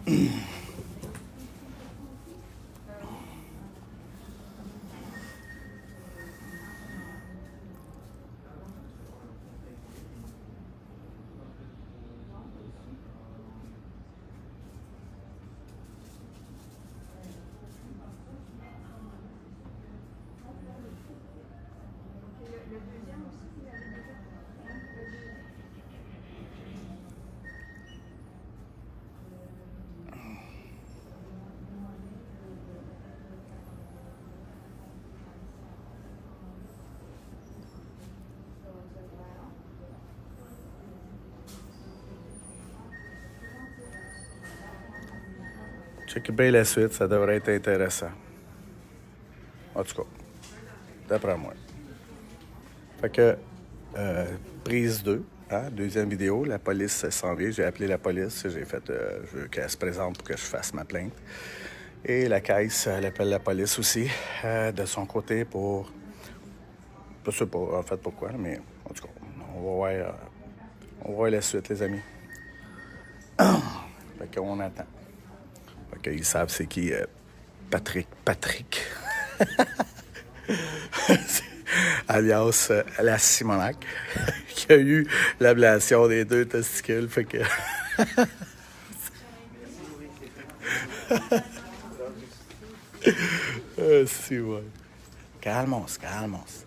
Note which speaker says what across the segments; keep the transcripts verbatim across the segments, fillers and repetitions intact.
Speaker 1: Check bien la suite, ça devrait être intéressant. En tout cas, d'après moi. Fait que, euh, prise deux, hein, deuxième vidéo, la police s'en vient. J'ai appelé la police, j'ai fait, euh, je veux qu'elle se présente pour que je fasse ma plainte. Et la caisse, elle appelle la police aussi, euh, de son côté pour... Je sais pas, en fait, pourquoi, mais en tout cas, on va voir, euh, on va voir la suite, les amis. Fait qu'on attend. Fait qu'ils savent c'est qui euh, Patrick. Patrick. Alias euh, la Simonac, qui a eu l'ablation des deux testicules. Fait que. euh, si, ouais. Calmos, calmos.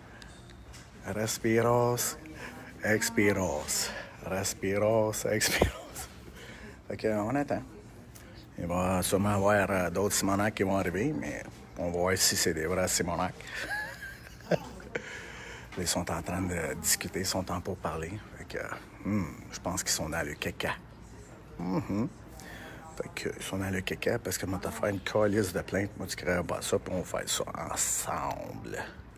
Speaker 1: Respiros, expiros. Respiros, expiros. Fait qu'on attend. Il va sûrement y avoir euh, d'autres Simonac qui vont arriver, mais on va voir si c'est des vrais Simonac. Ils sont en train de discuter, ils sont en pour parler. Fait que, hmm, je pense qu'ils sont dans le caca. Mm-hmm. Fait que, ils sont dans le caca parce que moi, t'as fait une calice de plainte. Moi, tu crées pas ça, puis on va faire ça ensemble.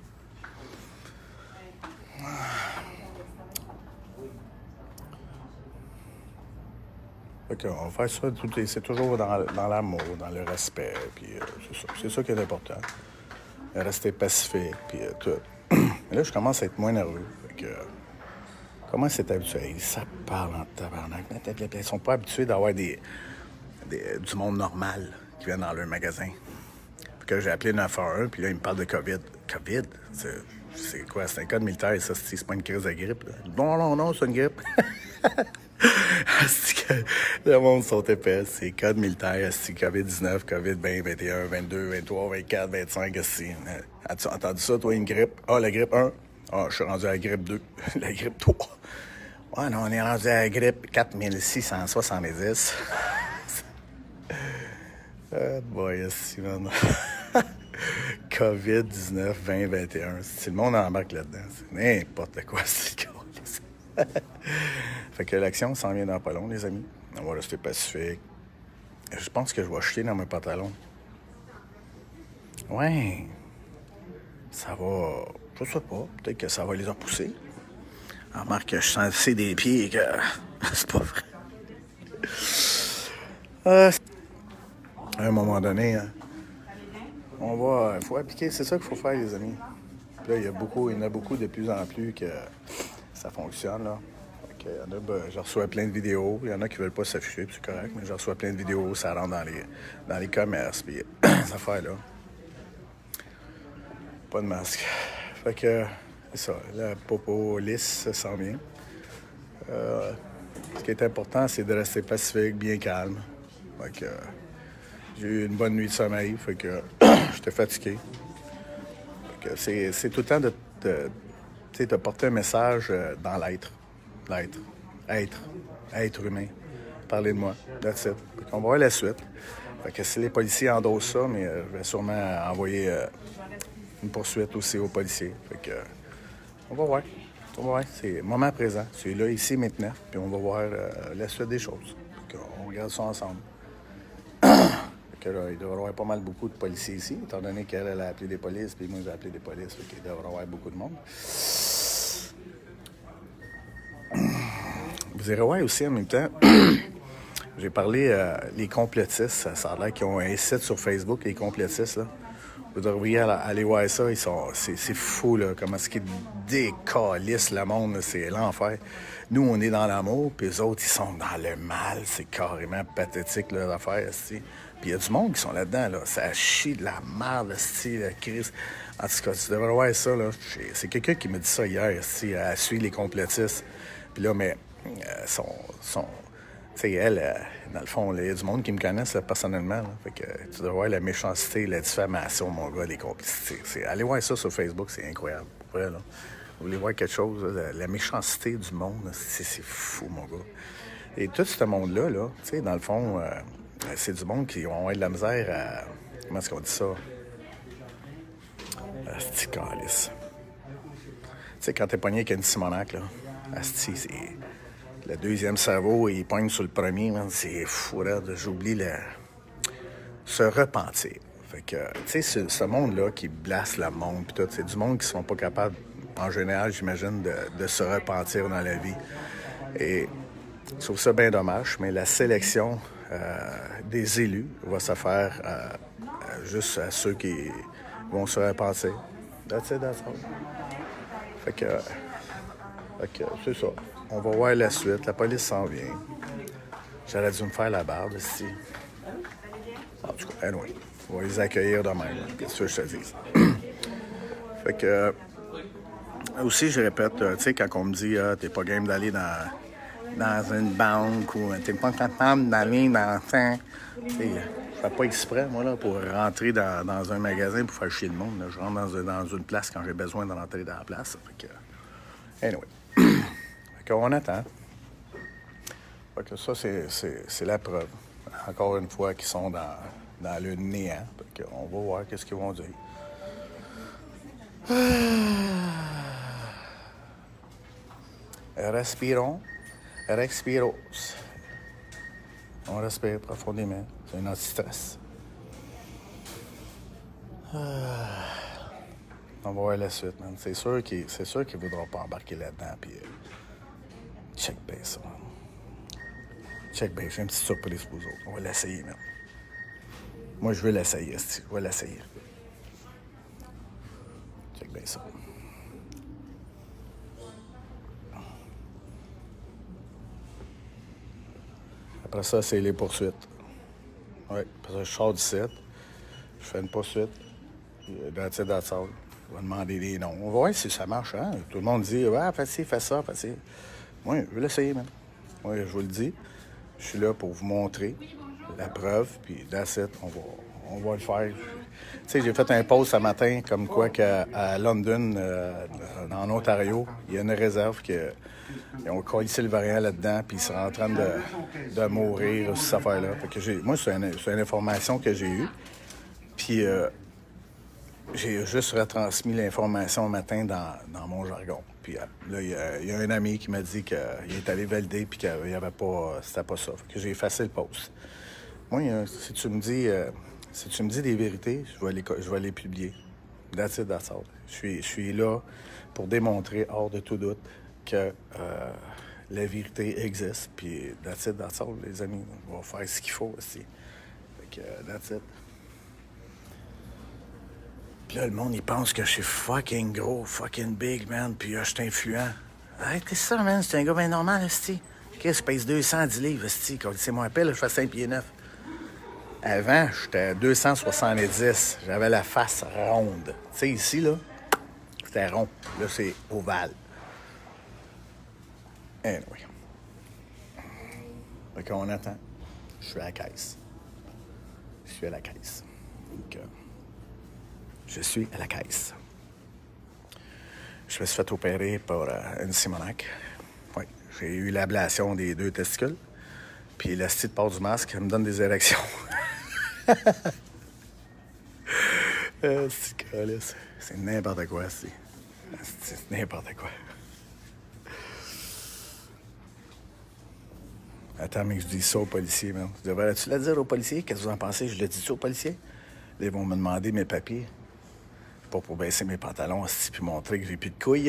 Speaker 1: Fait que, on va faire ça, c'est toujours dans, dans l'amour, dans le respect, puis euh, c'est ça. C'est ça qui est important. Rester pacifique, puis euh, tout. Mais là, je commence à être moins nerveux. Fait que, euh, comment c'est habitué? Ça parle en tabarnak. Ils sont pas habitués d'avoir des, des, du monde normal qui vient dans leur magasin. Puis que j'ai appelé neuf un un, puis là, ils me parlent de COVID. COVID? C'est quoi? C'est un code militaire, ça, c'est pas une crise de grippe. Là. Non, non, non, c'est une grippe. Que le monde sont épais. C'est code militaire, c'est COVID dix-neuf, COVID vingt, vingt et un, vingt-deux, vingt-trois, vingt-quatre, vingt-cinq. As-tu entendu ça, toi, une grippe? Ah, la grippe un. Ah, je suis rendu à la grippe deux. La grippe trois. Ouais, non, on est rendu à la grippe quatre mille six cent soixante-dix. Ah, boy, si, man. COVID dix-neuf, vingt, vingt et un. Si le monde embarque là-dedans, c'est n'importe quoi, c'est le cas. Fait que l'action s'en vient dans pas long, les amis. On va rester pacifique. Je pense que je vais chier dans mes pantalons. Ouais. Ça va... Je sais pas. Peut-être que ça va les repousser. Remarque que je sens c'est des pieds et que... c'est pas vrai. Euh... À un moment donné, hein, on va... Il faut appliquer. C'est ça qu'il faut faire, les amis. Puis là, il y a beaucoup... Il y en a beaucoup de plus en plus que ça fonctionne, là. Il y en a, ben, je reçois plein de vidéos. Il y en a qui ne veulent pas s'afficher, puis c'est correct, mais je reçois plein de vidéos, ça rentre dans les, dans les commerces, puis ces affaires-là. Pas de masque. Fait que, c'est ça, la popo lisse s'en vient. Euh, ce qui est important, c'est de rester pacifique, bien calme. Fait que, j'ai eu une bonne nuit de sommeil, fait que j'étais fatigué. Fait que c'est, c'est tout le temps de, de, de porter un message dans l'être. L'être. Être. Être humain. Parlez de moi. That's it. On va voir la suite. Fait que si les policiers endossent ça, mais euh, je vais sûrement envoyer euh, une poursuite aussi aux policiers. Fait que euh, on va voir. On va voir. C'est le moment présent. C'est là, ici, maintenant. Puis on va voir euh, la suite des choses. Fait on regarde ça ensemble. Fait que là, il devrait y avoir pas mal beaucoup de policiers ici, étant donné qu'elle elle a appelé des polices, puis moi j'ai appelé des polices. Fait qu'il devrait y avoir beaucoup de monde. Vous irez voir aussi en même temps, j'ai parlé euh, les complotistes, ça a l'air qu'ils ont un site sur Facebook, les complotistes, là, Vous devriez aller voir ça. Ils sont, c'est, c'est fou, là, comment est-ce qu'ils décalissent le monde, là, c'est l'enfer. Nous, on est dans l'amour, puis les autres, ils sont dans le mal. C'est carrément pathétique, leur affaire, esti. Puis il y a du monde qui sont là-dedans, là. Ça chie de la merde, esti, la crise. En tout cas, tu devrais voir ça, là. C'est quelqu'un qui me dit ça hier, esti, à suivre les complotistes. Puis là, mais, euh, son... son tu sais, elle, euh, dans le fond, il y a du monde qui me connaissent là, personnellement. Là. Fait que tu dois voir la méchanceté, la diffamation, mon gars, les complicités. C'est, allez voir ça sur Facebook, c'est incroyable. Pour vrai, là. Vous voulez voir quelque chose, là, la, la méchanceté du monde, c'est, c'est fou, mon gars. Et tout ce monde-là, là, tu sais, dans le fond, euh, c'est du monde qui vont avoir de la misère à... Comment est-ce qu'on dit ça? Asti, calice. Tu sais, quand t'es pogné avec une Simonac, là, Asti, c'est... Le deuxième cerveau, il pogne sur le premier, man, c'est fou, là, j'oublie le... se repentir. Fait que, tu sais, ce, ce monde-là qui blasse le monde, pis tout, c'est du monde qui sont pas capables, en général, j'imagine, de, de se repentir dans la vie. Et je trouve ça bien dommage, mais la sélection euh, des élus va se faire euh, euh, juste à ceux qui vont se repentir. That's it, that's all. Fait que, fait que c'est ça. On va voir la suite. La police s'en vient. J'aurais dû me faire la barbe ici. En tout cas, anyway, on va les accueillir demain. Qu'est-ce que je te dis? Fait que... Euh, aussi, je répète, euh, tu sais, quand on me dit ah, t'es pas game d'aller dans, dans une banque ou t'es pas capable d'aller dans... Tu sais, je fais pas exprès, moi, là, pour rentrer dans, dans un magasin pour faire chier le monde. Là. Je rentre dans, dans une place quand j'ai besoin de rentrer dans la place. Fait que... Anyway. On attend. Fait que ça, c'est, c'est, c'est la preuve. Encore une fois, qu'ils sont dans, dans le néant. Fait on va voir qu'est-ce qu'ils vont dire. Respirons. Respiros. On respire profondément. C'est un anti-stress. On va voir la suite, man. C'est sûr qu'ils, c'est sûr qu'ils ne voudront pas embarquer là-dedans. Puis, euh, check bien ça. Check bien, j'ai une petite surprise pour vous autres. On va l'essayer, même. Moi, je veux l'essayer, je vais l'essayer. Check bien ça. Après ça, c'est les poursuites. Oui, après ça, je sors du site. Je fais une poursuite. That's it, that's all. On va demander des noms. On va voir si ça marche, hein? Tout le monde dit, ouais, fais ci, fais ça, fais ci. Moi, je vais l'essayer, même. Oui, je vous le dis. Je suis là pour vous montrer la preuve, puis that's it, on va, on va le faire. Tu sais, j'ai fait un post ce matin, comme quoi qu'à à London, euh, en Ontario, il y a une réserve que ils ont collé le variant là-dedans, puis ils sont en train de, de mourir, cette affaire-là. Fait que j'ai, moi, c'est une, c'est une information que j'ai eue. Puis euh, j'ai juste retransmis l'information au matin dans, dans mon jargon. Puis là, il y, a, il y a un ami qui m'a dit qu'il est allé valider puis qu'il n'y avait pas... C'était pas ça. Fait que j'ai effacé le post. Moi, si tu me dis... Euh, si tu me dis des vérités, je vais les, je vais les publier. That's it, that's all. Je suis, je suis là pour démontrer, hors de tout doute, que euh, la vérité existe. Puis that's it, that's all, les amis. On va faire ce qu'il faut aussi. Fait que that's it. Puis là, le monde, il pense que je suis fucking gros, fucking big, man, puis euh, je suis influent. Arrête, qu'est-ce que ça, man? C'est un gars bien normal, esti. Qu'est-ce que je pèse deux cent dix livres, esti? Quand c'est mon appel, je fais cinq pieds neuf. Avant, j'étais à deux cent soixante-dix. J'avais la face ronde. Tu sais, ici, là, c'était rond. Là, c'est ovale. Anyway. Fait qu'on attend. Je suis à la caisse. Je suis à la caisse. Donc, euh, je suis à la caisse. Je me suis fait opérer pour euh, une Simonac. Oui, j'ai eu l'ablation des deux testicules. Puis l'asti de part du masque me donne des érections. euh, c'est, c'est n'importe quoi, c'est. C'est n'importe quoi. Attends, mais je dis ça aux policiers, man. Je devrais, tu la dire aux policiers? Qu'est-ce que vous en pensez? Je le dis ça aux policiers? Là, ils vont me demander mes papiers. Pas pour baisser mes pantalons, aussi, puis montrer que j'ai plus de couilles.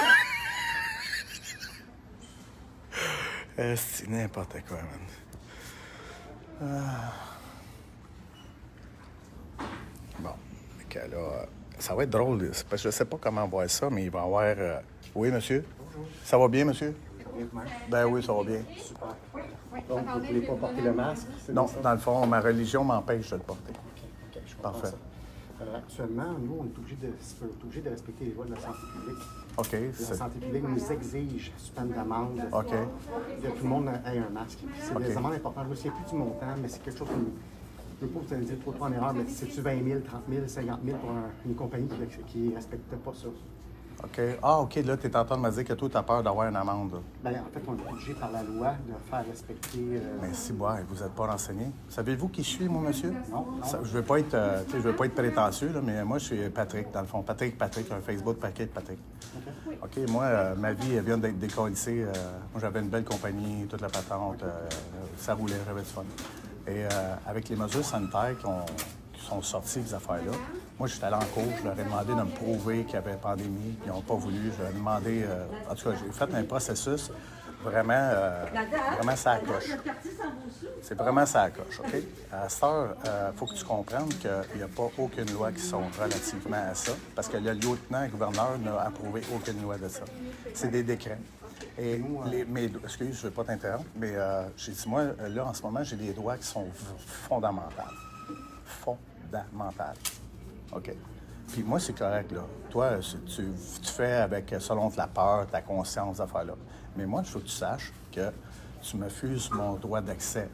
Speaker 1: euh, c'est n'importe quoi, man. Ah. Bon. que là, ça va être drôle. C'est parce que je ne sais pas comment voir ça, mais il va y avoir... euh, Oui, monsieur? Bonjour. Ça va bien, monsieur? Ben oui, ça va bien.
Speaker 2: Super. Donc, vous ne voulez pas porter le masque?
Speaker 1: Non, dans le fond, ma religion m'empêche de le porter.
Speaker 2: OK, OK, je comprends
Speaker 1: Parfait.
Speaker 2: ça. Euh, actuellement, nous, on est obligé de, on est obligé de respecter les lois de la santé publique.
Speaker 1: OK.
Speaker 2: La santé publique nous exige, sous peine d'amende,
Speaker 1: OK.
Speaker 2: que tout le monde ait un masque. C'est
Speaker 1: OK.
Speaker 2: des amendes importantes. Je ne sais plus du montant, mais c'est quelque chose que je ne veux pas vous dire trop, trop en erreur, mais c'est-tu vingt mille, trente mille, cinquante mille pour un, une compagnie qui ne respecte pas ça?
Speaker 1: OK. Ah, OK, là, tu es en train de me dire que toi, tu as peur d'avoir une amende. Là.
Speaker 2: Bien, en fait, on est obligé par la loi de faire respecter... Euh...
Speaker 1: Mais si, ouais, vous n'êtes pas renseigné. Savez-vous qui je suis, moi, monsieur?
Speaker 2: Non, non.
Speaker 1: Ça, je ne veux pas être, euh, tu sais, je veux pas être prétentieux, là, mais moi, je suis Patrick, dans le fond. Patrick, Patrick, un Facebook, Patrick, Patrick. OK. OK, moi, euh, ma vie, elle vient d'être décollissée. Euh, moi, j'avais une belle compagnie, toute la patente. Euh, ça roulait, j'avais du fun. Et euh, avec les mesures sanitaires qui, ont, qui sont sorties, ces affaires-là, moi, j'étais allé en cours, je leur ai demandé de me prouver qu'il y avait pandémie, puis ils n'ont pas voulu. Je leur ai demandé, euh, en tout cas, j'ai fait un processus vraiment, euh, vraiment ça accroche. C'est vraiment ça accroche, OK? À cette heure, il euh, faut que tu comprennes qu'il n'y a pas aucune loi qui sont relativement à ça, parce que le lieutenant-gouverneur n'a approuvé aucune loi de ça. C'est des décrets. Et les, mes, excuse, je ne veux pas t'interrompre, mais euh, j'ai dit, moi, là, en ce moment, j'ai des droits qui sont fondamentaux. Fondamentaux. OK. Puis moi, c'est correct, là. Toi, tu, tu fais avec, selon la peur, ta conscience, affaires-là. Mais moi, il faut que tu saches que tu me fuses mon droit d'accès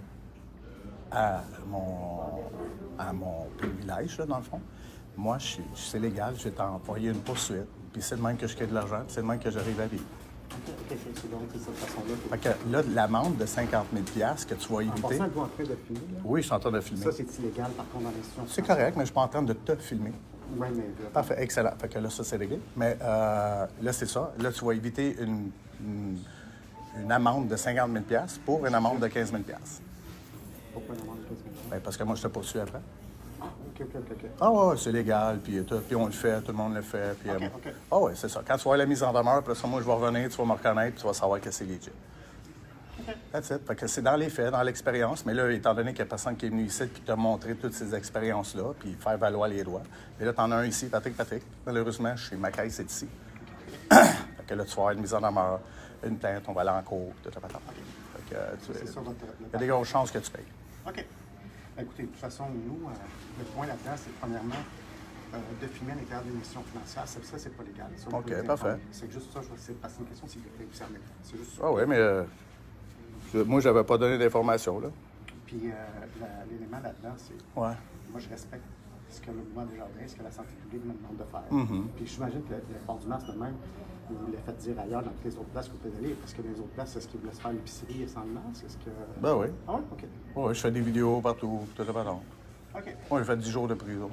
Speaker 1: à mon, à mon privilège, là, dans le fond. Moi, je suis, c'est légal, je vais t'envoyer une poursuite. Puis c'est le même que je crée de l'argent, puis c'est le même que j'arrive à vivre.
Speaker 2: OK, c'est donc de cette façon-là.
Speaker 1: Fait que là, l'amende de cinquante mille dollars que tu vas éviter...
Speaker 2: En passant, êtes-vous en train de filmer, là?
Speaker 1: Oui, je suis en train de filmer.
Speaker 2: Ça, c'est illégal, par contre, dans l'institution.
Speaker 1: C'est correct, mais je ne suis pas en train de te filmer.
Speaker 2: Oui, mais...
Speaker 1: Parfait, excellent. Fait que là, ça, c'est réglé. Mais euh, là, c'est ça. Là, tu vas éviter une, une, une amende de cinquante mille dollars pour une amende de quinze mille dollars.
Speaker 2: Pourquoi une amende de quinze mille dollars?
Speaker 1: Bien, parce que moi, je te poursuis après.
Speaker 2: Ah, OK, OK, OK.
Speaker 1: Ah ouais, c'est légal, puis, tout, puis on le fait, tout le monde le fait. Puis,
Speaker 2: OK,
Speaker 1: euh,
Speaker 2: OK.
Speaker 1: Ah ouais, c'est ça. Quand tu vas avoir la mise en demeure, après ça, moi, je vais revenir, tu vas me reconnaître, puis tu vas savoir que c'est legit.
Speaker 2: OK.
Speaker 1: That's it. Fait que c'est dans les faits, dans l'expérience. Mais là, étant donné qu'il y a personne qui est venu ici et qui t'a montré toutes ces expériences-là, puis faire valoir les droits. Et là, t'en as un ici, Patrick, Patrick. Malheureusement, je suis ma caisse, c'est ici. Fait que là, tu vas avoir une mise en demeure, une plainte, on va aller en cours, tout à fait. Fait que euh, tu
Speaker 2: C'est ça, votre...
Speaker 1: il y a des grosses chances que tu payes.
Speaker 2: OK. Ben, écoutez, de toute façon, nous, euh, le point là-dedans, c'est premièrement euh, de filmer à l'intérieur d'une mission financière. Ça, ça c'est pas légal. Ça, on
Speaker 1: OK,
Speaker 2: peut vous
Speaker 1: parfait.
Speaker 2: informer. C'est juste ça, je vais essayer de passer une question de sécurité aussi en même temps. C'est juste ça.
Speaker 1: Ah oui, mais euh, je, moi, je n'avais pas donné d'informations, là.
Speaker 2: Puis euh, la- l'élément là-dedans, c'est...
Speaker 1: Ouais.
Speaker 2: Moi, je respecte ce que le mouvement Desjardins, ce que la santé publique me demande de faire.
Speaker 1: Mm-hmm.
Speaker 2: Puis j'imagine que le, le port du masque de même, vous l'avez fait dire ailleurs dans toutes les autres places que vous pouvez aller, parce que dans les autres places, est-ce qu'ils vous laissent faire l'épicerie sans le masque? Est-ce que...
Speaker 1: Ben oui.
Speaker 2: Ah oui? OK.
Speaker 1: Oui, je fais des vidéos partout, tout à fait.
Speaker 2: OK.
Speaker 1: Moi, j'ai fait dix jours de prison.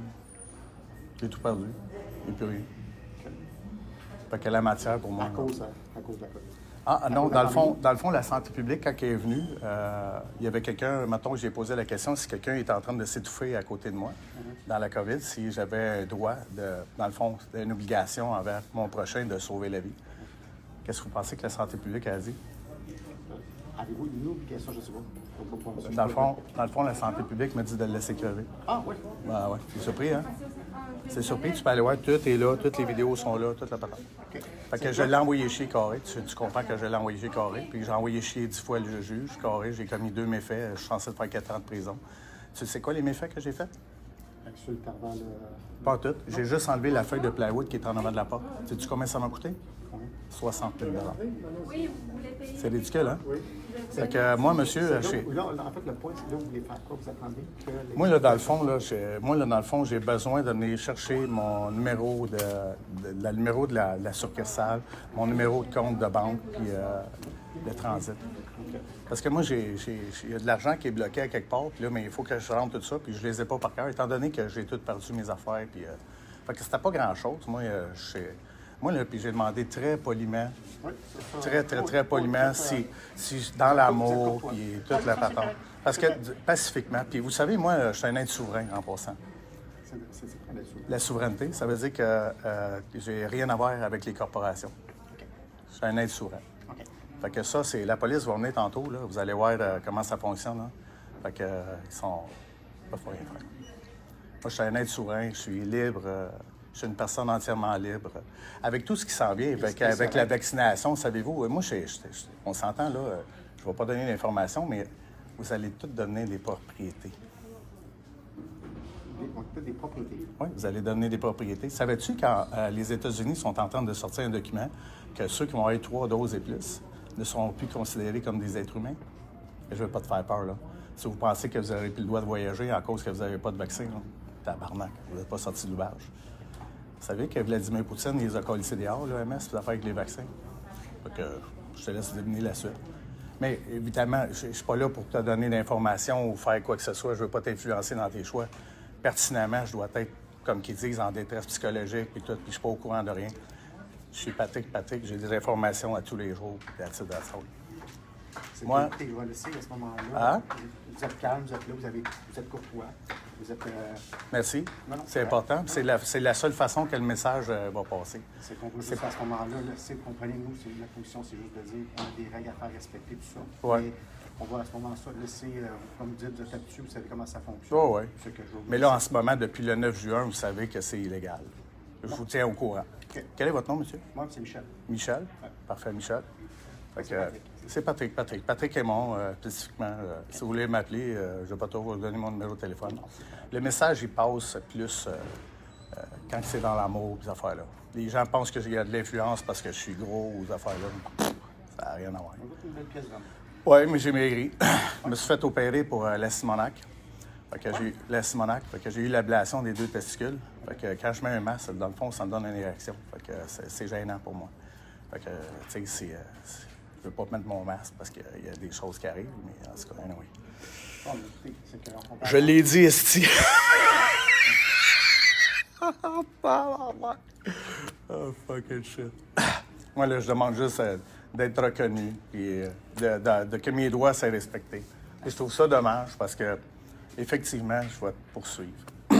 Speaker 1: J'ai tout perdu. Et plus rien.
Speaker 2: OK.
Speaker 1: Fait que la matière, pour moi...
Speaker 2: À cause, à cause de la COVID.
Speaker 1: Ah
Speaker 2: À
Speaker 1: non,
Speaker 2: cause de
Speaker 1: dans
Speaker 2: la
Speaker 1: le, fond,
Speaker 2: pandémie.
Speaker 1: dans le fond, la santé publique, quand elle est venue, euh, il y avait quelqu'un, mettons, j'ai posé la question si quelqu'un était en train de s'étouffer à côté de moi dans la COVID, si j'avais un droit, de, dans le fond, une obligation envers mon prochain de sauver la vie. Qu'est-ce que vous pensez que la santé publique a dit?
Speaker 2: Avez-vous une obligation, je ne sais pas. Je sais pas, je sais
Speaker 1: Dans le,
Speaker 2: pas.
Speaker 1: fond, dans le fond, la santé publique me dit de le laisser crever.
Speaker 2: Ah oui.
Speaker 1: Ben ouais, c'est surpris, hein? C'est surpris, tu peux aller voir, tout est là, toutes les vidéos sont là, toute la patente.
Speaker 2: OK.
Speaker 1: Fait que je l'ai envoyé chier carré. Tu, tu comprends que je l'ai envoyé chier carré. Puis j'ai envoyé chier dix fois le juge carré. J'ai commis deux méfaits. Je suis censé faire quatre ans de prison. Tu sais quoi les méfaits que j'ai faits?
Speaker 2: Insultant le...
Speaker 1: Pas tout. J'ai juste enlevé la feuille de plywood qui est en avant de la porte. Sais-tu combien ça m'a coûté?
Speaker 2: Combien?
Speaker 1: soixante mille dollars.
Speaker 3: Oui, vous voulez payer.
Speaker 1: C'est ridicule, hein?
Speaker 2: Oui.
Speaker 1: Fait que euh, moi, monsieur,
Speaker 2: Là,
Speaker 1: je suis-
Speaker 2: là, là, en fait, le point, c'est là, vous voulez faire quoi? Vous attendez que... les-
Speaker 1: Moi, là, dans le fond, là, j'ai- moi, là, dans le fond, j'ai besoin de venir chercher mon numéro de, de- la numéro de la, de la succursale, mon numéro de compte de banque, puis euh, de transit. Parce que moi, j'ai, j'ai, j'ai- il y a de l'argent qui est bloqué à quelque part, puis là, mais il faut que je rentre tout ça, puis je les ai pas par cœur, étant donné que j'ai tout perdu mes affaires, puis... euh, fait que c'était pas grand-chose. Moi, euh, je sais- Moi, là, puis j'ai demandé très poliment,
Speaker 2: Oui, c'est ça.
Speaker 1: très, très, très
Speaker 2: Oui,
Speaker 1: poliment,
Speaker 2: oui,
Speaker 1: si, si dans l'amour, puis toute la patente. Parce que, d- pacifiquement, puis vous savez, moi, je suis un être souverain, en passant.
Speaker 2: C'est c'est- c'est quoi là-dessus?
Speaker 1: La souveraineté, ça veut dire que euh, j'ai rien à voir avec les corporations.
Speaker 2: OK.
Speaker 1: Je suis un être souverain.
Speaker 2: OK.
Speaker 1: Fait que ça, c'est... La police va venir tantôt, là. Vous allez voir euh, comment ça fonctionne, là. Fait que, euh, ils sont... Pas faut rien faire. je suis un être souverain, je suis libre, euh, je suis une personne entièrement libre. Avec tout ce qui s'en vient, avec, avec la vaccination, savez-vous, moi, je, je, je, on s'entend là, euh, je ne vais pas donner l'information, mais vous allez toutes devenir des propriétés.
Speaker 2: Des, des propriétés?
Speaker 1: Oui, vous allez devenir des propriétés. Savais-tu quand euh, les États-Unis sont en train de sortir un document que ceux qui vont avoir trois doses et plus ne seront plus considérés comme des êtres humains? Et je ne veux pas te faire peur, là. Si vous pensez que vous n'aurez plus le droit de voyager à cause que vous n'avez pas de vaccin, là, tabarnak, vous n'êtes pas sorti de l'ouvrage. Vous savez que Vladimir Poutine, il les a collés dehors, l'O M S, pour faire avec les vaccins. Fait que je te laisse deviner la suite. Mais évidemment, je ne suis pas là pour te donner d'informations ou faire quoi que ce soit. Je ne veux pas t'influencer dans tes choix. Pertinemment, je dois être, comme qu'ils disent, en détresse psychologique et tout, puis je ne suis pas au courant de rien. Je suis Patrick Patrick, j'ai des informations à tous les jours, that's it, that's all.
Speaker 2: C'est
Speaker 1: Moi...
Speaker 2: que je vais laisser à ce moment-là.
Speaker 1: Ah?
Speaker 2: Vous êtes calme, vous êtes là, vous, avez, vous êtes courtois. Vous êtes... Euh...
Speaker 1: Merci. C'est important. C'est la, la seule façon que le message euh, va passer.
Speaker 2: C'est qu'on veut juste à ce moment-là, laisser, comprenez-nous, la position, c'est juste de dire qu'on a des règles à faire respecter, tout ça.
Speaker 1: Oui.
Speaker 2: Mais on va à ce moment-là laisser, euh, comme vous dites, vous êtes habitué, vous savez comment ça fonctionne.
Speaker 1: Oh, oui.
Speaker 2: Ce que je
Speaker 1: Mais là, en ce moment, depuis le neuf juin, vous savez que c'est illégal. Je vous tiens au courant. Okay. Quel est votre nom, monsieur?
Speaker 2: Moi, c'est Michel.
Speaker 1: Michel?
Speaker 2: Ouais.
Speaker 1: Parfait, Michel.
Speaker 2: C'est Patrick.
Speaker 1: C'est Patrick, Patrick. Patrick Aymon, euh, spécifiquement. Euh, si vous voulez m'appeler, euh, je ne vais pas trop vous donner mon numéro de téléphone. Le message, il passe plus euh, euh, quand c'est dans l'amour, ces affaires-là. Les gens pensent que j'ai de l'influence parce que je suis gros aux affaires-là. Ça n'a rien à voir.
Speaker 2: Une belle pièce d'homme.
Speaker 1: Oui, mais j'ai maigri. Je me suis fait opérer pour euh, la Simonac. Fait que j'ai la Simonac. Fait que j'ai eu l'ablation des deux testicules. Fait que quand je mets un masque, dans le fond, ça me donne une érection. Fait que c'est gênant pour moi. Fait que, tu sais, c'est... Je ne veux pas mettre mon masque parce qu'il y a des choses qui arrivent, mais en tout cas, anyway.
Speaker 2: Oh, mais c'est que on
Speaker 1: je l'ai dit, esti. Oh, fucking shit. Moi, là, je demande juste euh, d'être reconnu et euh, de, de, de, que mes droits soient respectés. Et je trouve ça dommage parce que, effectivement, je vais te poursuivre.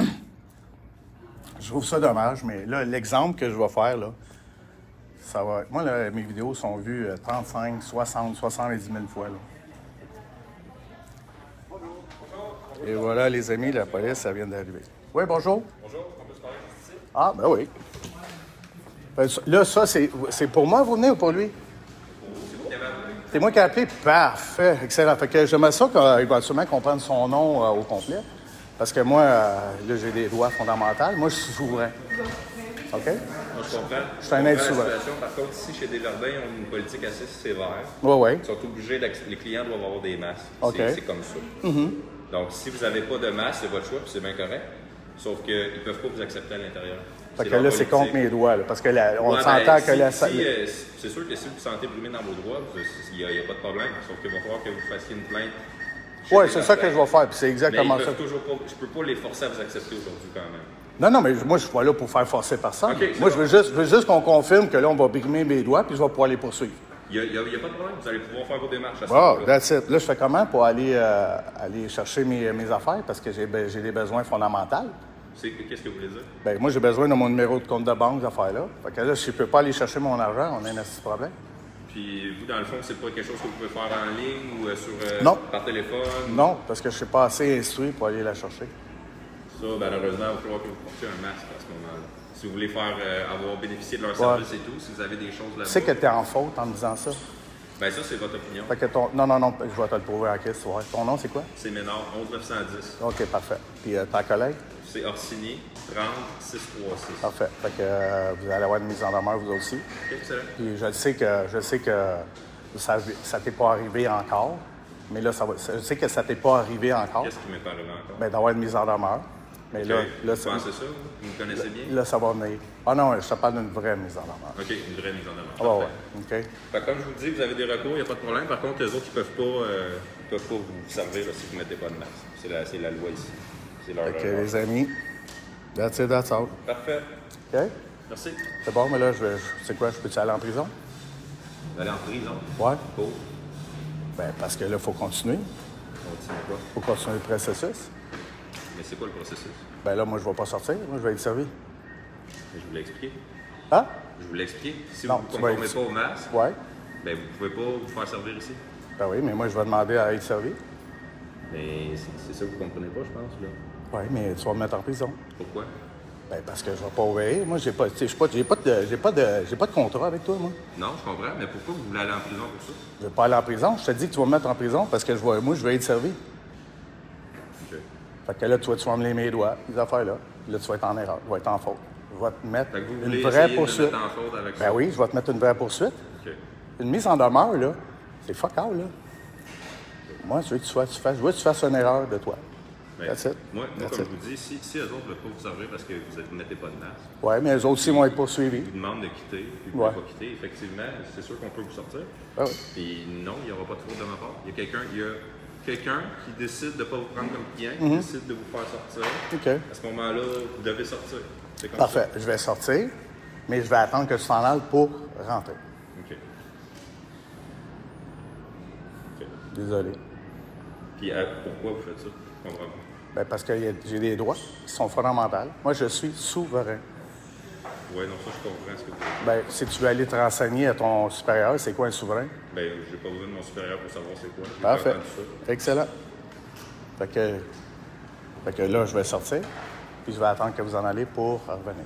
Speaker 1: Je trouve ça dommage, mais là, l'exemple que je vais faire, là, ça va. Moi, là, mes vidéos sont vues trente-cinq, soixante, soixante-dix mille fois. Là. Et voilà, les amis, la police, ça vient d'arriver. Oui, bonjour.
Speaker 3: Bonjour, on peut se parler ici?
Speaker 1: Ah, ben oui. Là, ça, c'est pour moi, vous venez ou pour lui? C'est moi qui ai appelé. Parfait, excellent. Fait que j'aimerais ça qu'éventuellement qu'on prenne son nom euh, au complet. Parce que moi, euh, là, j'ai des droits fondamentaux. Moi, je suis souverain. OK?
Speaker 3: Non, je comprends.
Speaker 1: Je suis un être souverain.
Speaker 3: Par contre, ici, chez Desjardins, on a une politique assez sévère.
Speaker 1: Oui, oui.
Speaker 3: Ils sont obligés, les clients doivent avoir des masques.
Speaker 1: OK.
Speaker 3: C'est comme ça.
Speaker 1: Mm-hmm.
Speaker 3: Donc, si vous n'avez pas de masque, c'est votre choix, puis c'est bien correct. Sauf qu'ils ne peuvent pas vous accepter à l'intérieur.
Speaker 1: Fait que là, c'est contre mes droits, là, parce que la, on
Speaker 3: ouais,
Speaker 1: s'entend
Speaker 3: ben,
Speaker 1: que
Speaker 3: si,
Speaker 1: la...
Speaker 3: Si, euh, c'est sûr que si vous vous sentez brûlé dans vos droits, il n'y a, a pas de problème. Sauf qu'il va falloir que vous fassiez une plainte.
Speaker 1: Oui, c'est ça que je vais faire, puis c'est exactement
Speaker 3: mais ils
Speaker 1: ça.
Speaker 3: Toujours pas, je ne peux pas les forcer à vous accepter aujourd'hui quand même.
Speaker 1: Non, non, mais moi, je suis pas là pour faire forcer personne.
Speaker 3: Okay,
Speaker 1: moi, je veux juste, je veux juste qu'on confirme que là, on va brimer mes doigts, puis je vais pouvoir les poursuivre.
Speaker 3: Il n'y a, a, a pas de problème, vous allez pouvoir faire vos démarches à ce
Speaker 1: wow,
Speaker 3: moment-là.
Speaker 1: That's it. Là, je fais comment pour aller, euh, aller chercher mes, mes affaires, parce que j'ai des besoins fondamentaux.
Speaker 3: Qu'est-ce que vous voulez dire?
Speaker 1: Bien, moi, j'ai besoin de mon numéro de compte de banque, ces affaires-là. Fait que là, si je ne peux pas aller chercher mon argent, on a un petit problème.
Speaker 3: Puis vous, dans le fond, c'est pas quelque chose que vous pouvez faire en ligne ou euh, sur, euh,
Speaker 1: non.
Speaker 3: par téléphone?
Speaker 1: Non, parce que je ne suis pas assez instruit pour aller la chercher.
Speaker 3: Ça, malheureusement, il va falloir que vous portiez un masque à ce moment-là. Si vous voulez faire euh, avoir bénéficié de leur
Speaker 1: ouais.
Speaker 3: service et tout, si vous avez des choses là-bas.
Speaker 1: Tu sais que tu es en faute en me disant ça?
Speaker 3: Bien, ça, c'est votre opinion.
Speaker 1: Fait que ton... Non, non, non, je vais te le prouver en caisse. Ouais. Ton nom, c'est quoi?
Speaker 3: C'est Ménard, onze neuf cent dix.
Speaker 1: OK, parfait. Puis euh, ta collègue?
Speaker 3: C'est Orsini, trente, six cent trente-six.
Speaker 1: Parfait. Fait que euh, vous allez avoir une mise en demeure, vous aussi.
Speaker 3: OK, excellent.
Speaker 1: Puis je sais que, je sais que ça ne t'est pas arrivé encore, mais là, ça va, je sais que ça t'est pas arrivé encore.
Speaker 3: Qu'est-ce qui m'est pas arrivé encore?
Speaker 1: Bien, d'avoir une mise en demeure. Mais
Speaker 3: okay.
Speaker 1: là, là,
Speaker 3: vous pensez ça? Vous me connaissez
Speaker 1: là,
Speaker 3: bien?
Speaker 1: Là, ça va venir. Ah non, je te parle d'une vraie mise en demeure.
Speaker 3: OK, une vraie mise en demeure.
Speaker 1: Ah ouais, OK.
Speaker 3: Fait, comme je vous dis, vous avez des recours, il n'y a pas de problème. Par contre, les autres, ils ne peuvent, euh, peuvent pas vous servir là, si vous ne mettez pas de masque. C'est la, la loi ici. C'est leur...
Speaker 1: OK, les amis. That's it, that's all.
Speaker 3: Parfait.
Speaker 1: OK?
Speaker 3: Merci.
Speaker 1: C'est bon, mais là, je vais... C'est quoi, je peux-tu aller en prison?
Speaker 3: Vous allez en prison?
Speaker 1: Ouais.
Speaker 3: Pour?
Speaker 1: Ben parce que là, il faut continuer.
Speaker 3: Continue quoi?
Speaker 1: Il faut continuer le processus.
Speaker 3: Mais c'est quoi le processus?
Speaker 1: Ben là, moi, je ne vais pas sortir. Moi, je vais être servi.
Speaker 3: Mais je vous l'ai expliqué.
Speaker 1: Hein?
Speaker 3: Je vous l'ai expliqué. Si
Speaker 1: non,
Speaker 3: vous ne conformez pas au masque,
Speaker 1: ouais.
Speaker 3: ben vous ne pouvez pas vous faire servir ici.
Speaker 1: Ben oui, mais moi, je vais demander à être servi.
Speaker 3: Mais c'est ça que vous ne comprenez pas, je pense, là.
Speaker 1: Oui, mais tu vas me mettre en prison.
Speaker 3: Pourquoi?
Speaker 1: Ben, parce que je vais pas obéir. Moi, j'ai pas, j'ai pas, j'ai pas, de, j'ai pas, de, j'ai pas de contrat avec toi, moi.
Speaker 3: Non, je comprends, mais pourquoi vous voulez aller en prison pour ça?
Speaker 1: Je vais pas aller en prison. Je te dis que tu vas me mettre en prison parce que je vais, moi, je vais être servi.
Speaker 3: OK.
Speaker 1: Fait que là, tu vas, tu vas me les mes doigts, les affaires-là. Puis là, tu vas être en erreur. Je vais être en faute. Je vais te mettre
Speaker 3: Fait que vous
Speaker 1: une
Speaker 3: voulez
Speaker 1: vraie
Speaker 3: essayer
Speaker 1: poursuite.
Speaker 3: de me mettre en faute avec ça?
Speaker 1: Ben oui, je vais te mettre une vraie poursuite.
Speaker 3: OK.
Speaker 1: Une mise en demeure, là, c'est fuck all, là. Moi, je veux que tu, sois, tu fasses, je veux que tu fasses une erreur de toi.
Speaker 3: Ben,
Speaker 1: That's it.
Speaker 3: Moi, moi
Speaker 1: That's
Speaker 3: comme
Speaker 1: it.
Speaker 3: je vous dis, si, si eux autres ne veulent pas vous servir parce que vous ne mettez pas de masque,
Speaker 1: Oui, mais eux autres aussi vont être poursuivis.
Speaker 3: ils vous demandent de quitter, puis vous ne
Speaker 1: Ouais.
Speaker 3: pouvez pas quitter, effectivement, c'est sûr qu'on peut vous sortir.
Speaker 1: Ah oui.
Speaker 3: Puis non, il n'y aura pas de faute de ma part. Il y a quelqu'un il y a quelqu'un qui décide de ne pas vous prendre comme client, qui
Speaker 1: Mm-hmm.
Speaker 3: décide de vous faire sortir.
Speaker 1: OK.
Speaker 3: À ce moment-là, vous devez sortir. C'est comme
Speaker 1: Parfait. Je vais sortir, mais je vais attendre que tu t'en ailles pour rentrer.
Speaker 3: ça. OK. OK.
Speaker 1: Désolé.
Speaker 3: Puis euh, pourquoi vous faites ça? Je comprends pas.
Speaker 1: Ben, parce que y a- j'ai des droits qui sont fondamentaux. Moi, je suis souverain.
Speaker 3: Oui, non, ça, je comprends ce que vous dites.
Speaker 1: Ben, si tu veux aller te renseigner à ton supérieur, c'est quoi un souverain?
Speaker 3: Ben, j'ai pas besoin de mon supérieur pour savoir c'est quoi. J'ai
Speaker 1: Parfait.
Speaker 3: entendu ça.
Speaker 1: Excellent. Fait que, fait que là, je vais sortir, puis je vais attendre que vous en allez pour revenir.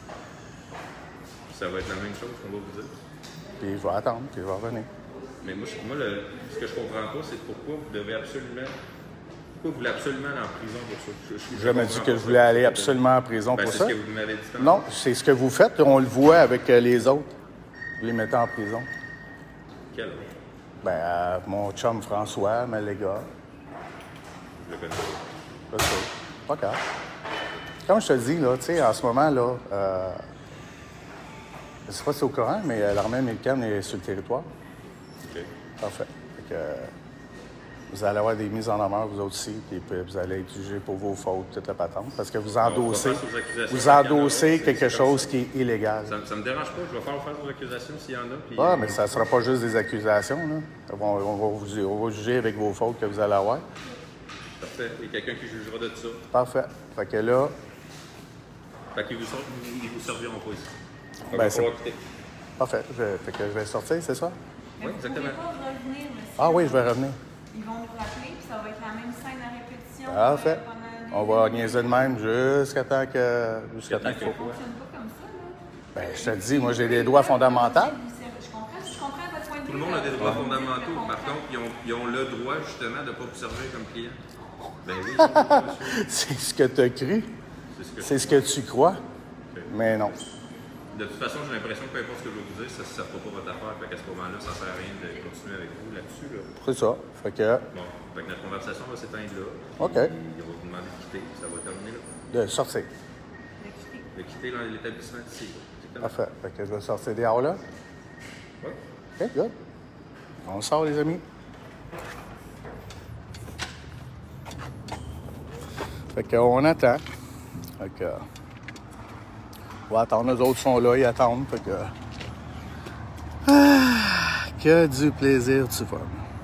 Speaker 3: Ça va être la même chose qu'on va vous dire.
Speaker 1: Puis je vais attendre, puis je vais revenir.
Speaker 3: Mais moi, je- moi le, ce que je comprends pas, c'est pourquoi vous devez absolument. Pourquoi vous voulez absolument aller en prison pour ça? Je, je,
Speaker 1: Je me
Speaker 3: comprends
Speaker 1: dis
Speaker 3: pas
Speaker 1: que je
Speaker 3: ça.
Speaker 1: voulais aller absolument en prison
Speaker 3: Ben,
Speaker 1: pour
Speaker 3: c'est
Speaker 1: ça.
Speaker 3: ce que vous m'avez dit tantôt.
Speaker 1: Non, c'est ce que vous faites. On le voit avec euh, les autres. Vous les mettez en prison.
Speaker 3: Quel?
Speaker 1: Ben, euh, mon chum François, Maléga,
Speaker 3: Je le connais pas.
Speaker 1: c'est ça. Pas grave. Comme je te dis, là, tu sais, en ce moment, là, euh, je sais pas si c'est au courant, mais euh, l'armée américaine est sur le territoire.
Speaker 3: OK.
Speaker 1: Parfait. Fait que, euh, vous allez avoir des mises en demeure, vous autres aussi, puis puis vous allez être jugés pour vos fautes, toute la patente, parce que vous endossez,
Speaker 3: on va faire sous accusation
Speaker 1: vous
Speaker 3: s'il y en a,
Speaker 1: endossez
Speaker 3: c'est-
Speaker 1: quelque
Speaker 3: c'est comme
Speaker 1: chose
Speaker 3: ça.
Speaker 1: qui est illégal.
Speaker 3: Ça, ça me dérange pas, je vais faire faire vos accusations s'il y en a. Puis,
Speaker 1: Ah,
Speaker 3: euh,
Speaker 1: mais ça ne sera pas juste des accusations, là. On, on va vous, on va juger avec vos fautes que vous allez avoir.
Speaker 3: Parfait. Il y a quelqu'un qui jugera de ça.
Speaker 1: Parfait. Fait que là,
Speaker 3: Fait qu'ils vous, sor- ils vous serviront pas ici. Il
Speaker 1: Ben,
Speaker 3: va
Speaker 1: c'est-
Speaker 3: falloir quitter.
Speaker 1: parfait. Je, fait que je vais sortir, c'est ça?
Speaker 3: Oui,
Speaker 4: Vous ne
Speaker 3: exactement.
Speaker 4: pouvez pas revenir, monsieur.
Speaker 1: Ah oui, je vais revenir.
Speaker 4: Ils vont nous rappeler, puis ça va être la même scène à répétition.
Speaker 1: Parfait.
Speaker 4: euh, pendant des
Speaker 1: On va
Speaker 4: années.
Speaker 1: niaiser de même jusqu'à temps que. Jusqu'à temps qu'il
Speaker 4: Ça
Speaker 1: faut.
Speaker 4: ne fonctionne pas comme ça, là.
Speaker 1: Ben, je te le dis, moi, j'ai des droits fondamentaux.
Speaker 4: Je comprends, je comprends votre point de vue.
Speaker 3: Tout le monde a des
Speaker 4: là.
Speaker 3: droits
Speaker 4: Vous dites
Speaker 3: fondamentaux.
Speaker 4: le
Speaker 3: Par
Speaker 4: contraire.
Speaker 3: contre, ils ont, ils ont le droit, justement, de ne pas vous servir comme client. Ben oui, ils ont le droit, monsieur.
Speaker 1: C'est ce que tu as cru.
Speaker 3: C'est ce que
Speaker 1: C'est ce que tu crois. Mais non.
Speaker 3: De toute façon, j'ai l'impression que peu importe ce que je vais vous dire, ça ne fera pas votre affaire. Fait qu'à ce moment-là, ça ne sert à rien de continuer avec vous là-dessus. Là.
Speaker 1: C'est ça. Fait que.
Speaker 3: Bon, fait que notre conversation va s'éteindre là.
Speaker 1: OK.
Speaker 3: Puis, on va vous demander de quitter. Ça va terminer là.
Speaker 1: De sortir.
Speaker 3: De quitter là, l'établissement d'ici. Exactement.
Speaker 1: Parfait. Fait que je vais sortir dehors là.
Speaker 3: Ouais.
Speaker 1: OK, good. On sort, les amis. Fait qu'on attend. Fait que. On va attendre. Les autres sont là, ils attendent. Fait que. Ah, que du plaisir du fun.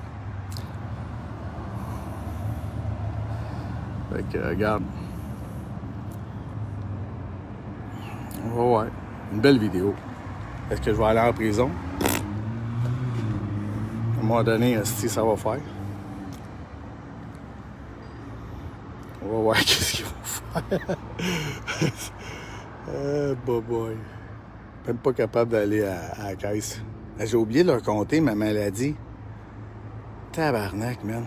Speaker 1: Fait que, regarde. On va voir. Une belle vidéo. Est-ce que je vais aller en prison? À un moment donné, si ça va faire. On va voir qu'est-ce qu'ils vont faire. euh, boy, boy. Même pas capable d'aller à, à la caisse. J'ai oublié de leur compter ma maladie. Tabarnak, man.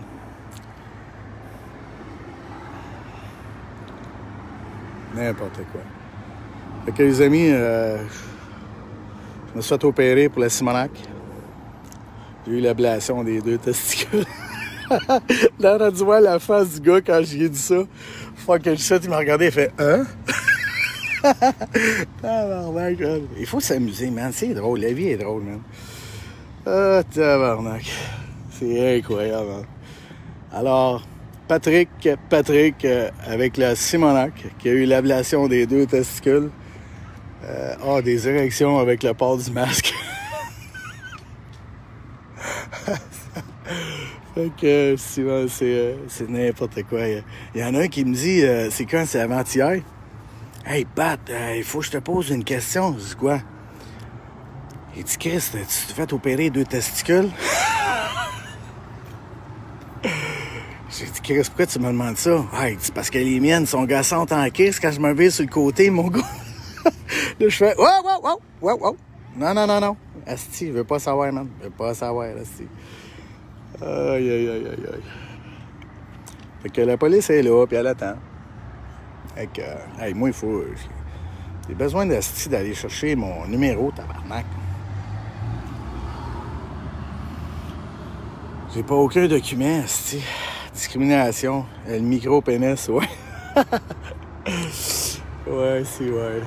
Speaker 1: N'importe quoi. Fait que les amis, euh, je me suis fait opérer pour la Simonac. J'ai eu l'ablation des deux testicules. Là, on a dû voir la face du gars quand j'y ai dit ça. Fuck, que je sais, il m'a regardé, il fait « Hein? » Tabarnak, man. Il faut s'amuser, man. C'est drôle. La vie est drôle, man. Ah, tabarnak. C'est incroyable, man. Alors, Patrick, Patrick, euh, avec la Simonac, qui a eu l'ablation des deux testicules, euh, a des érections avec le port du masque. Fait que, souvent, c'est, euh, c'est n'importe quoi. Il y en a un qui me dit, euh, c'est quand, c'est avant-hier? Hey, Pat, euh, il faut que je te pose une question. Je dis quoi? Il dit, Chris, tu t'es fait opérer deux testicules? J'ai dit, Chris, pourquoi tu me demandes ça? Ah, il dit, parce que les miennes sont gassantes en crise quand je me vire sur le côté, mon gars. Là, je fais, wow, wow, wow, wow, wow. Non, non, non, non. Asti, je veux pas savoir, man. Je veux pas savoir, Asti. Aïe, aïe, aïe, aïe, aïe. Fait que la police est là, puis elle attend. Fait que, euh, hey, moi, il faut... J'ai besoin d'Asti d'aller chercher mon numéro, tabarnak. J'ai pas aucun document, Asti. Discrimination. Le micro-pénis, ouais. Ouais, c'est ouais.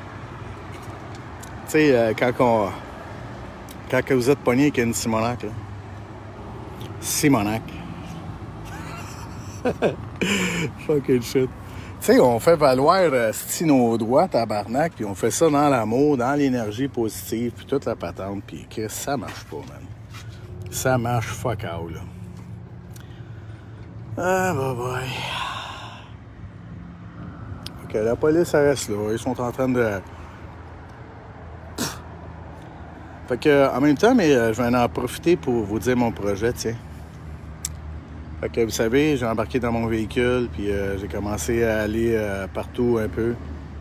Speaker 1: Tu sais, euh, quand on... Quand que vous êtes pogné avec une Simonac, là. Simonac. Fucking shit. Tu sais, on fait valoir euh, nos droits, tabarnak, puis on fait ça dans l'amour, dans l'énergie positive, puis toute la patente, puis que ça marche pas, man. Ça marche fuck out, là. Ah, bye bye. Ok, la police, elle reste là. Ils sont en train de... Pff. Fait que, en même temps, mais euh, je vais en profiter pour vous dire mon projet, tiens. Fait que, vous savez, j'ai embarqué dans mon véhicule, puis euh, j'ai commencé à aller euh, partout un peu.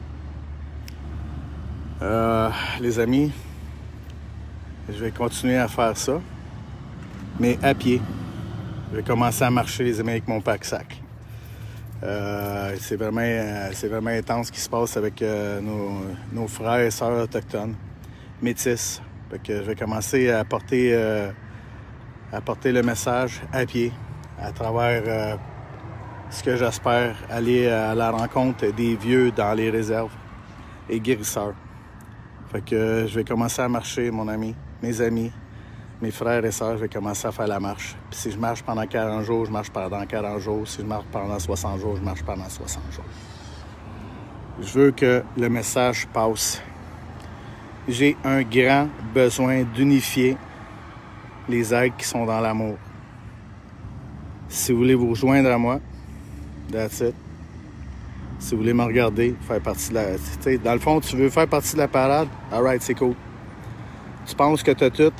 Speaker 1: Euh, les amis, je vais continuer à faire ça, mais à pied. Je vais commencer à marcher, les amis, avec mon pack-sac. Euh, c'est vraiment, euh, c'est vraiment intense ce qui se passe avec euh, nos, nos frères et sœurs autochtones, métis. Fait que je vais commencer à porter, euh, à porter le message à pied, à travers euh, ce que j'espère aller à la rencontre des vieux dans les réserves et guérisseurs. Fait que euh, je vais commencer à marcher, mon ami, mes amis, mes frères et sœurs, je vais commencer à faire la marche. Puis si je marche pendant quarante jours, je marche pendant quarante jours. Si je marche pendant soixante jours, je marche pendant soixante jours. Je veux que le message passe. J'ai un grand besoin d'unifier les êtres qui sont dans l'amour. Si vous voulez vous rejoindre à moi, that's it. Si vous voulez me regarder, faire partie de la... Tu sais, dans le fond, tu veux faire partie de la parade? All right, c'est cool. Tu penses que tu as tout?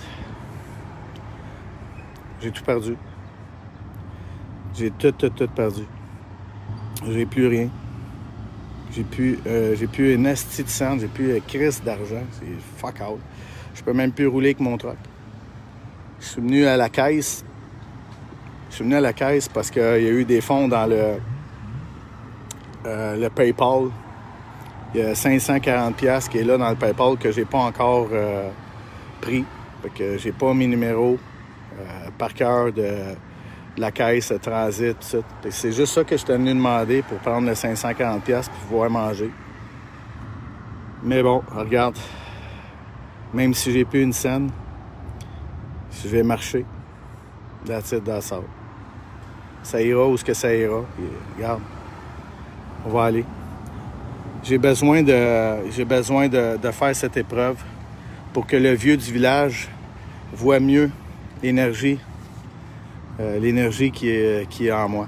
Speaker 1: J'ai tout perdu. J'ai tout, tout, tout perdu. J'ai plus rien. J'ai plus, euh, j'ai plus une asti de sang, j'ai plus une crise d'argent. C'est fuck out. Je peux même plus rouler avec mon truck. Je suis venu à la caisse. Je suis venu à la caisse parce qu'il y a eu des fonds dans le, euh, le PayPal. Il y a cinq cent quarante dollars qui est là dans le PayPal que j'ai pas encore euh, pris. Fait que j'ai pas mes numéros. Euh, par cœur de, de la caisse, transit, tout ça. C'est juste ça que je t'ai venu demander pour prendre le cinq cent quarante dollars pour pouvoir manger. Mais bon, regarde, même si j'ai plus une scène, je vais marcher. That's it, that's all. Ça ira où ce que ça ira. Puis, regarde, on va aller. J'ai besoin de, j'ai besoin de, de faire cette épreuve pour que le vieux du village voit mieux l'énergie, euh, l'énergie qui est, qui est en moi.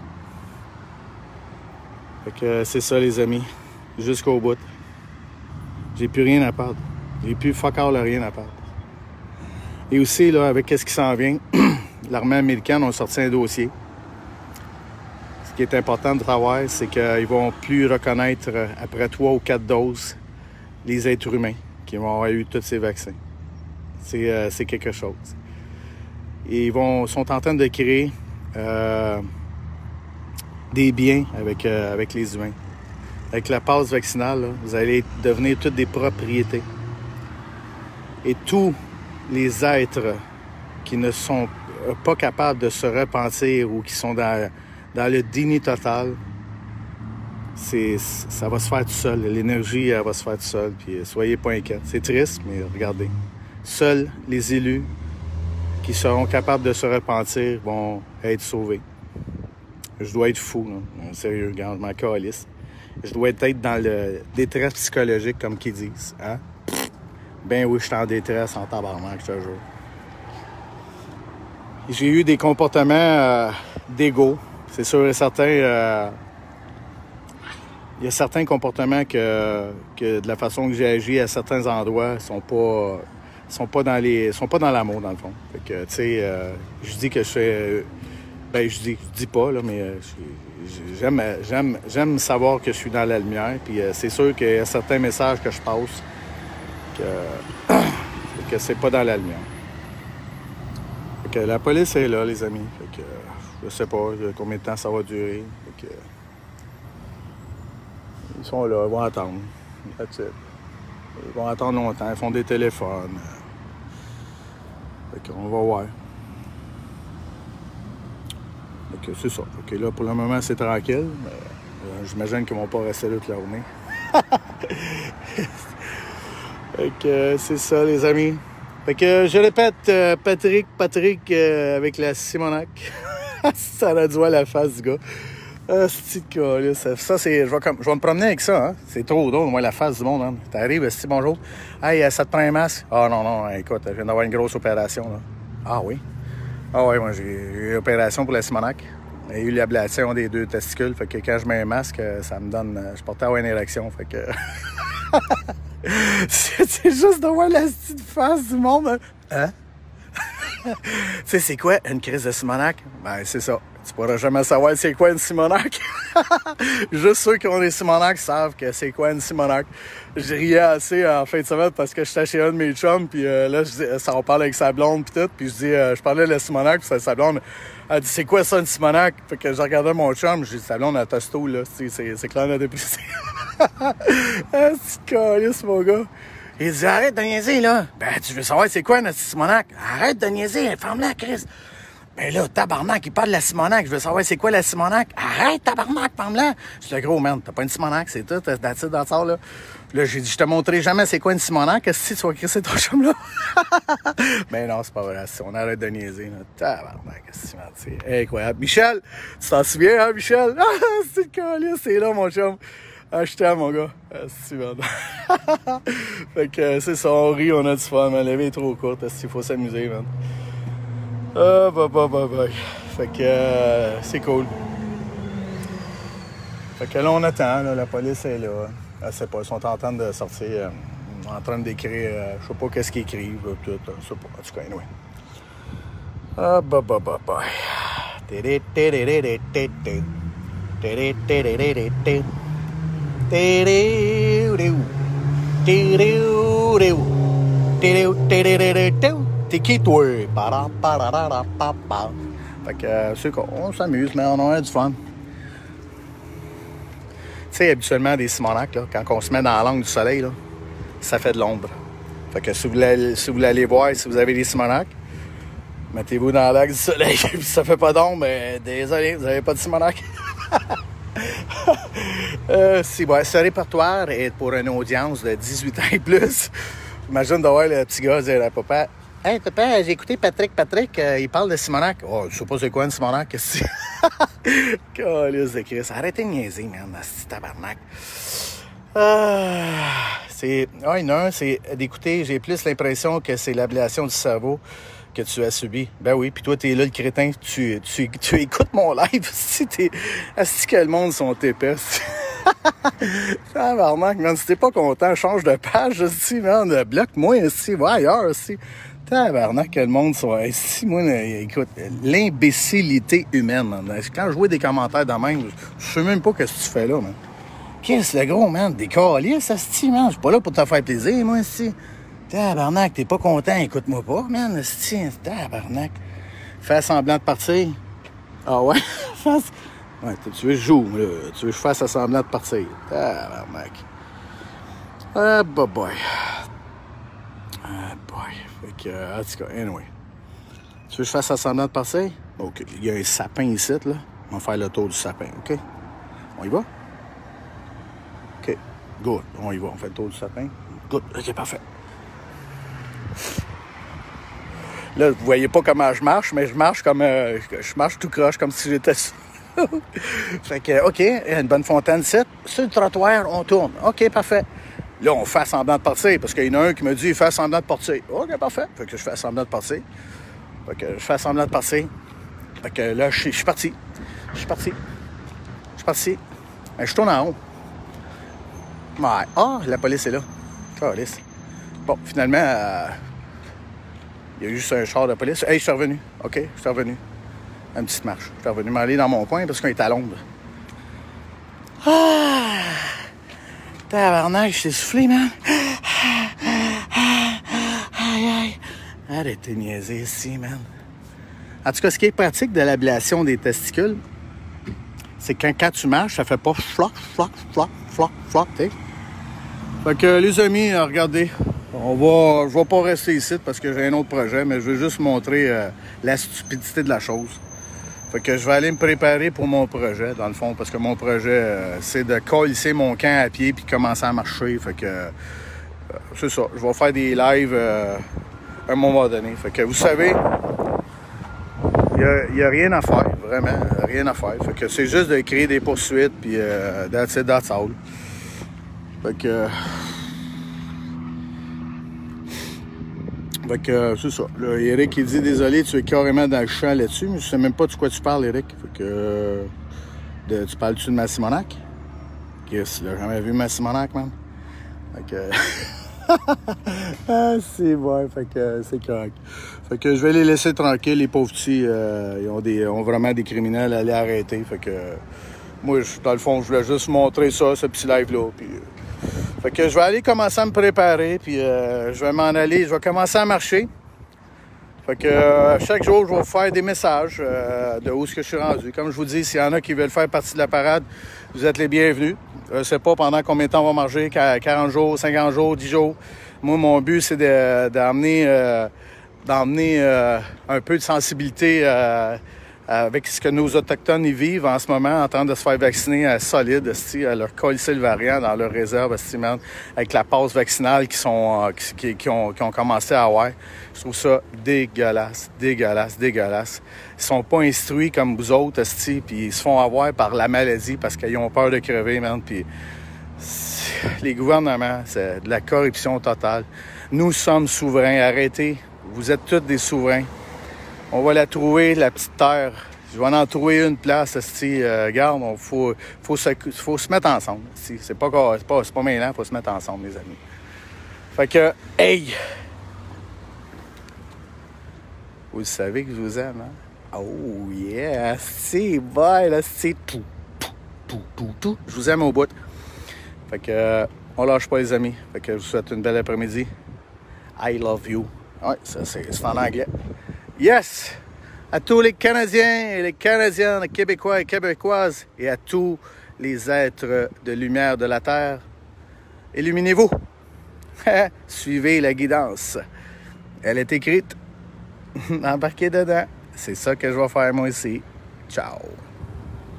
Speaker 1: Fait que c'est ça, les amis, jusqu'au bout. J'ai plus rien à perdre. J'ai plus fuck all rien à perdre. Et aussi, là, avec qu'est-ce qui s'en vient, l'armée américaine a sorti un dossier. Ce qui est important de savoir, c'est qu'ils vont plus reconnaître, après trois ou quatre doses, les êtres humains qui vont avoir eu tous ces vaccins. C'est, euh, c'est quelque chose. Et ils vont, sont en train de créer euh, des biens avec, euh, avec les humains. Avec la passe vaccinale, là, vous allez devenir toutes des propriétés. Et tous les êtres qui ne sont pas capables de se repentir ou qui sont dans, dans le déni total, c'est, ça va se faire tout seul. L'énergie, elle va se faire tout seul. Puis soyez pas inquiets. C'est triste, mais regardez. Seuls les élus qui seront capables de se repentir vont être sauvés. Je dois être fou, là. Sérieux, regarde, je m'en calisse. Je dois être dans le détresse psychologique, comme qu'ils disent. Hein? Ben oui, je suis en détresse, en tabarnak, je te jure. J'ai eu des comportements euh, d'ego. C'est sûr et certain. Euh, il y a certains comportements que, que de la façon que j'ai agi à certains endroits sont pas... sont pas dans les sont pas dans l'amour, dans le fond. Fait que, tu sais, euh, je dis que je fais Ben, je dis, je dis pas, là, mais euh, j'aime, j'aime, j'aime savoir que je suis dans la lumière. Puis euh, c'est sûr qu'il y a certains messages que je passe que, que c'est pas dans la lumière. Fait que la police est là, les amis. Fait que euh, je sais pas combien de temps ça va durer. Fait que, ils sont là, ils vont attendre. That's it. Ils vont attendre longtemps, ils font des téléphones. Fait qu'on va voir. Fait que c'est ça. Fait que là, pour le moment, c'est tranquille. Mais euh, j'imagine qu'ils vont pas rester là toute la journée. Fait que euh, c'est ça, les amis. Fait que je répète, euh, Patrick, Patrick euh, avec la Simonac. Ça a dû voir la face du gars. Ah, c'est de ça, ça c'est. Je vais, comme, je vais me promener avec ça, hein. C'est trop drôle, moi, la face du monde, hein. T'arrives, c'est bonjour. Hey, ça te prend un masque? Ah, non, non, écoute, je viens d'avoir une grosse opération, là. Ah, oui? Ah, oui, moi, j'ai eu une opération pour la Simonac. J'ai eu l'ablation des deux testicules. Fait que quand je mets un masque, ça me donne. Je portais à avoir une érection. Fait que. c'est juste de voir la petite face du monde. Hein? Tu sais, c'est quoi une crise de Simonac? Ben, c'est ça. Tu pourras jamais savoir c'est quoi une Simonac. Juste ceux qui ont des Simonac savent que c'est quoi une Simonac. Je riais assez en fin de semaine parce que j'étais chez un de mes chums, puis euh, là, je dis, ça on parle avec sa blonde, puis tout, puis je dis, euh, je parlais de la Simonac, puis sa blonde, elle dit, c'est quoi ça une Simonac? Fait que je regardais mon chum, j'ai dit, sa blonde, elle tosto, là, c'est, c'est, c'est clair, la dépressé. Ah, c'est calice, mon gars. Il dit, arrête de niaiser, là. Ben, tu veux savoir c'est quoi notre Simonac? Arrête de niaiser, ferme-la, Chris. Ben là, tabarnak, il parle de la Simonac. Je veux savoir c'est quoi la Simonac. Arrête, tabarnak, ferme-la. Je dis, le gros, man, t'as pas une Simonac, c'est tout, t'as that's it, dans ça, là. Là, j'ai dit, je te montrerai jamais c'est quoi une Simonac. Est-ce que tu vas crisser ton chum, là? Ben non, c'est pas vrai. On arrête de niaiser, là. Tabarnak, c'est incroyable. Michel, tu t'en souviens, hein, Michel? Ah, c'est le calice, c'est là, mon chum. Ah, je t'aime, mon gars. Ah, c'est merde. Fait que euh, c'est ça, on rit, on a du fun, man. La vie est trop courte, il faut s'amuser, man. Ah, bah, bah, bah, bah. Fait que euh, c'est cool. Fait que là, on attend, là, la police est là. Je sais pas, ils sont en train de sortir, euh, en train d'écrire, euh, je sais pas qu'est-ce qu'ils écrivent, tout, je sais pas, en tout cas, anyway. Ah, bah, bah, bah, bah. T'es qui, toi? Fait que euh, c'est quoi? On s'amuse, mais on a du fun. Tu sais, habituellement, des Simonac, là, quand on se met dans la langue du soleil, là, ça fait de l'ombre. Fait que si vous voulez, si vous voulez aller voir, si vous avez des Simonac, mettez-vous dans la langue du soleil, puis ça fait pas d'ombre, mais désolé, vous n'avez pas de Simonac. euh, si, ouais, ce répertoire est pour une audience de dix-huit ans et plus. Imagine de voir le petit gars dire à papa, « Hey, papa, j'ai écouté Patrick, Patrick, euh, il parle de Simonac. »« Oh, je sais pas c'est quoi une Simonac, qu'est-ce que c'est? » Calice de Christ, arrêtez de niaiser, man, c'est tabarnak. Ah, c'est... Ah, il y en a un, c'est d'écouter, j'ai plus l'impression que c'est l'ablation du cerveau que tu as subi. Ben oui, puis toi, t'es là, le crétin, tu, tu, tu écoutes mon live, si t'es... Est-ce que le monde sont épais? Tabarnak, man, si t'es pas content, change de page, aussi, man, bloque-moi, ici, va ailleurs, aussi. Tabarnak, que le monde soit... Si, moi, écoute, l'imbécilité humaine, man. Quand je vois des commentaires de même, je sais même pas ce que tu fais là, man. Qu'est-ce le gros, man? Des calices, asti, man. Je suis pas là pour te faire plaisir, moi, ici. Tabarnak, t'es pas content, écoute-moi pas, man, asti, tabarnak. Fais semblant de partir. Ah ouais? Ouais, tu veux que je joue, là. Tu veux que je fasse semblant de partir. Tabarnak. Ah, bah boy. Ah, boy. Fait que, euh, en tout cas, anyway. Tu veux que je fasse semblant de partir? OK. Il y a un sapin ici, là. On va faire le tour du sapin, OK? On y va? OK. Good. On y va. On fait le tour du sapin. Good. OK, parfait. Là, vous voyez pas comment je marche, mais je marche comme... Euh, je marche tout croche, comme si j'étais... Fait que, OK, une bonne fontaine ici. Sur le trottoir, on tourne. OK, parfait. Là, on fait semblant de partir, parce qu'il y en a un qui me dit, fais semblant de partir. OK, parfait. Fait que je fais semblant de partir. Fait que je fais semblant de partir. Fait que là, je suis parti. Je suis parti. Je suis parti. Ben, je tourne en haut. Ouais. Ah, la police est là. Police. Bon, finalement, euh, il y a eu juste un char de police. Hey, je suis revenu. OK, je suis revenu. une petite marche. Je suis revenu m'aller dans mon coin parce qu'on est à l'ombre. Ah! Tabarnak, je t'ai soufflé, man. Aïe, aïe. Arrêtez de niaiser ici, man. En tout cas, ce qui est pratique de l'ablation des testicules, c'est que quand, quand tu marches, ça fait pas floc, floc, floc, floc, floc, tu sais. Fait que, les amis, regardez, on va, je vais pas rester ici parce que j'ai un autre projet, mais je veux juste montrer euh, la stupidité de la chose. Fait que je vais aller me préparer pour mon projet, dans le fond, parce que mon projet, euh, c'est de colisser mon camp à pied puis commencer à marcher. Fait que, euh, c'est ça, je vais faire des lives euh, à un moment donné. Fait que, vous savez, il n'y a, a rien à faire, vraiment, rien à faire. Fait que c'est juste de créer des poursuites, puis euh, that's it, that's all. Fait que... Euh, fait que euh, c'est ça. Là, Eric, il dit, désolé, tu es carrément dans le champ là-dessus, mais je sais même pas de quoi tu parles, Eric. Fait que... Euh, de, tu parles-tu de Massimonac? Qu'est-ce que tu l'as jamais vu, Massimonac, man? Fait que... ah, c'est bon, fait que euh, c'est correct. Fait que je vais les laisser tranquilles, les pauvres petits. Euh, ils ont, des, ont vraiment des criminels à les arrêter. Fait que euh, moi, je, dans le fond, je voulais juste montrer ça, ce petit live-là. Puis, euh, fait que je vais aller commencer à me préparer. Puis euh, je vais m'en aller, je vais commencer à marcher. Fait que euh, chaque jour, je vais vous faire des messages euh, de où est-ce que je suis rendu. Comme je vous dis, s'il y en a qui veulent faire partie de la parade, vous êtes les bienvenus. Je ne sais pas pendant combien de temps on va marcher, quarante jours, cinquante jours, dix jours. Moi, mon but, c'est de, d'emmener, euh, d'emmener euh, un peu de sensibilité euh, avec ce que nos Autochtones y vivent en ce moment, en train de se faire vacciner à solide, à leur coller le variant dans leur réserve, man, avec la passe vaccinale qui, sont, qui, qui, ont, qui ont commencé à avoir. Je trouve ça dégueulasse, dégueulasse, dégueulasse. Ils sont pas instruits comme vous autres, esti, puis ils se font avoir par la maladie parce qu'ils ont peur de crever, man. Puis les gouvernements, c'est de la corruption totale. Nous sommes souverains. Arrêtez. Vous êtes tous des souverains. On va la trouver, la petite terre. Je vais en trouver une place, esti. Euh, regarde, il faut, faut, se, faut se mettre ensemble. Esti. C'est pas, c'est pas, c'est pas maintenant, il faut se mettre ensemble, les amis. Fait que, hey! Vous savez que je vous aime, hein? Oh yeah! C'est bye, là, c'est tout, tout, tout, tout, tout. Je vous aime au bout. Fait que, euh, on lâche pas, les amis. Fait que je vous souhaite une belle après-midi. I love you. Ouais, ça, c'est, c'est en anglais. Yes! À tous les Canadiens et les Canadiennes, les Québécois et Québécoises, et à tous les êtres de lumière de la Terre, illuminez-vous. Suivez la guidance. Elle est écrite. Embarquez dedans. C'est ça que je vais faire moi ici. Ciao.